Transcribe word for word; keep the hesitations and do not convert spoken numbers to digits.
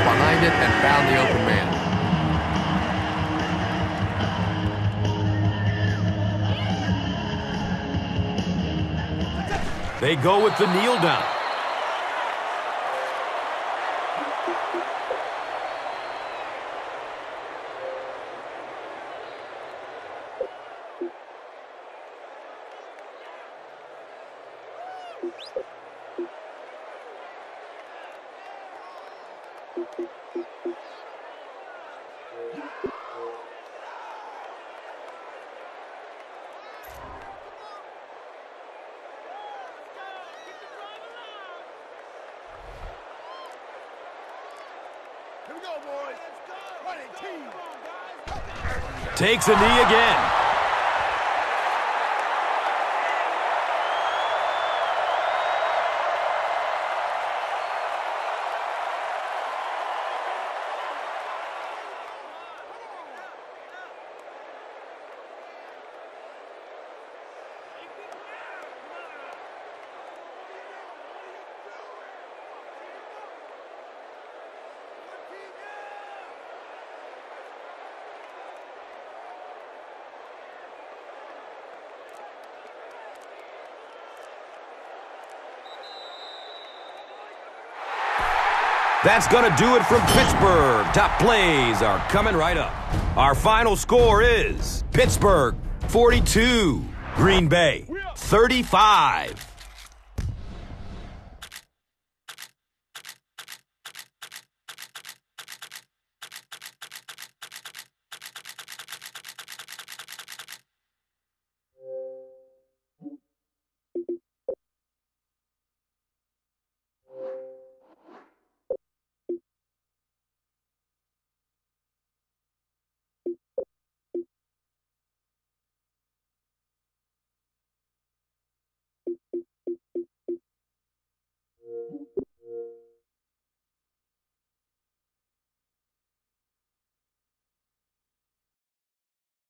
behind it and found the open man. They go with the kneel down. Here we go, boys. Running team. Takes a knee again. That's going to do it from Pittsburgh. Top plays are coming right up. Our final score is Pittsburgh forty-two, Green Bay thirty-five.